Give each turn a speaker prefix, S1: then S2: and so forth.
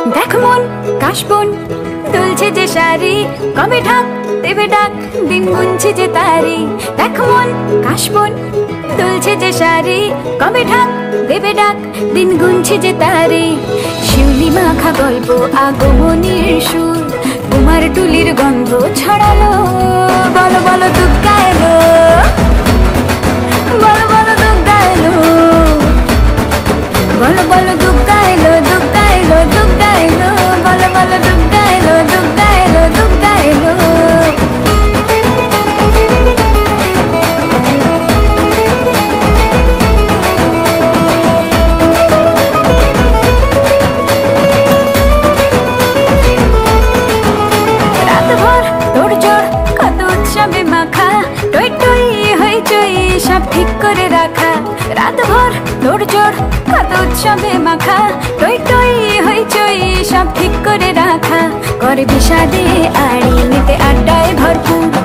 S1: দেখ মন কাশবন দুলছে যে শাড়ি, কবে ঢাক দেবে ডাক, দিন গুনছে যে তারি। দেখ মন কাশবন দুলছে যে শাড়ি, কবে ঢাক দেবে ডাক, দিন গুনছে যে তারি। শিউলি মাখা গল্প আগমনীর সুর, তোমার টুলির গন্ধ ছড়ালো। বলো বলো দুগ্গা এলো, বলো বলো দুগ্গা এলো, বলো বলো দুগ্গা এলো, দুগ্গা এলো, দুগ্গা এলো, বলো বলো দুগ্গা এলো, দুগ্গা এলো, দুগ্গা এলো। রাতভর তোড়জোড় কত উৎসবে মাখা, টই টই হইচই সব ঠিক করে রাখা। রাতভর তোড়জোড় কত উৎসবে মাখা, টই টই হইচই সব ঠিক করে রাখা। করে বিষাদে আড়ি নিতে আড্ডায় ভরপুর,